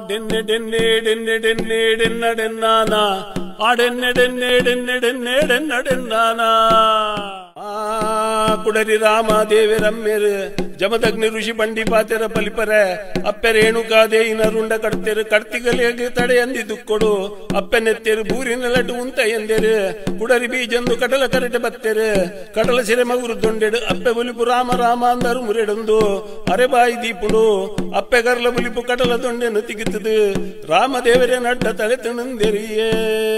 ಡೆನ್ನೆ ಡೆನ್ನೆ ಡೆನ್ನೆ ಡೆನ್ನೆ ಡೆನ್ನ ಡೆನ್ನಾನ ಆ ಡೆನ್ನೆ ಡೆನ್ನೆ ಡೆನ್ನೆ ಡೆನ್ನೆ ಡೆನ್ನ ಡೆನ್ನಾನ ಕುಡರಿ ರಾಮ ದೇವರಮ್ಮೆರು ಜಮದಗ್ನಿ ಋಷಿ ಬಂಡಿ ಪಾತೆರ ಪಲಿಪರ ಅಪ್ಪೆ ರೇಣುಕಾದೇಯಿನ ರುಂಡ ಕಡ್ತೆರು ಕಡ್ತಿಗಲಿಗೆ ತಡೆ ಅಂದಿದ್ದು ಕೊಡು ಅಪ್ಪೆನೆತ್ತೆರು ಬೂರಿನ ಲಡ್ಡು ಉಂತ ಎಂದೆರು ಕುಡರಿ ಬೀಜಂದು ಕಡಲ ಕರಟೆ ಬತ್ತೆರು ಕಡಲ ಸಿರೆ ಮಗುರು ದೊಂಡೆಡು ಅಪ್ಪೆ ಬುಲಿಪು ರಾಮ ರಾಮ ಅಂದರು ಮುರೆಡೊಂದು ಅರೆಬಾಯಿ ದೀಪುಡು ಅಪ್ಪೆ ಕರ್ಲ ಬುಲಿಪು ಕಡಲ ದೊಂಡೆನು ತಿಗಿತದು ರಾಮದೇವರೇ ನಡ್ಡ ತಲೆ ತಿಣಂದೆರಿಯೇ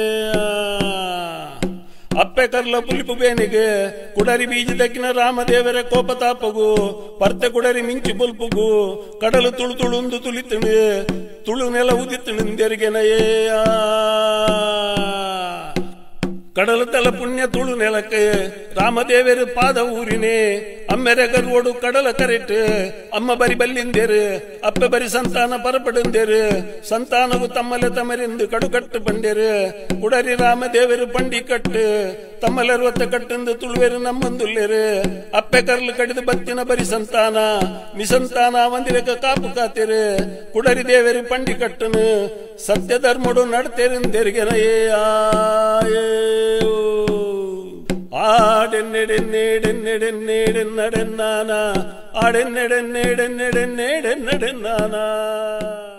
ಅಪ್ಪೆ ಕರ್ಲ ಪುಲಿಪು ಬೇನಿಗೆ ಕುಡರಿ ಬೀಜ ದಕ್ಕಿನ ರಾಮದೇವರ ಕೋಪತಾಪಗು ಪರ್ತೆ ಕುಡರಿ ಮಿಂಚು ಬುಲ್ಪುಗು ಕಡಲು ತುಳು ತುಳುಂದು ತುಳಿತಣು ತುಳು ನೆಲ ಉದಿತಣೆಂದೆರಿಗೆನಯೇ ಕಡಲ ತಲ ಪುಣ್ಯ ತುಳು ನೆಲಕ್ಕೆ ರಾಮದೇವರು ಪಾದ ಊರಿನೇ ಅಮ್ಮೆರೆಗರುವಡು ಕಡಲ ಕರೆಟ್ ಅಮ್ಮ ಬರಿ ಬಲ್ಲಿಂದೇರು ಅಪ್ಪೆ ಬರಿ ಸಂತಾನ ಪರಪಡೆಂದೇರು ಸಂತಾನವು ತಮ್ಮಲೆ ತಮರೆಂದು ಕಡುಕಟ್ಟು ಬಂದೇರು ಕುಡರಿ ರಾಮದೇವರು ಪಂಡಿ ಕಟ್ಟು ತಮ್ಮಲೆರುವತ್ತ ಕಟ್ಟೆಂದು ತುಳುವೆರು ನಮ್ಮಂದುಲ್ಲೇರು ಅಪ್ಪೆ ಕರ್ಲು ಕಡಿದು ಬತ್ತಿನ ಬರಿ ಸಂತಾನ ನಿಸಂತಾನ ಮಂದಿರಕ ಕಾಪು ಕಾತೆರು ಕುಡರಿ ದೇವರು ಪಂಡಿ ಕಟ್ಟನು ಸತ್ಯ ಧರ್ಮಡು ನಡ್ತೇರೆಂದೆರಿಗೆನಯೇ ಡೆನ್ನೆ ಡೆನ್ನೆ ಡೆನ್ನೆ ಡೆನ್ನೆ ಡೆನ್ನ ಡೆನ್ನಾನ ಆ ಡೆನ್ನೆ ಡೆನ್ನೆ ಡೆನ್ನೆ ಡೆನ್ನೆ ಡೆನ್ನ ಡೆನ್ನಾನ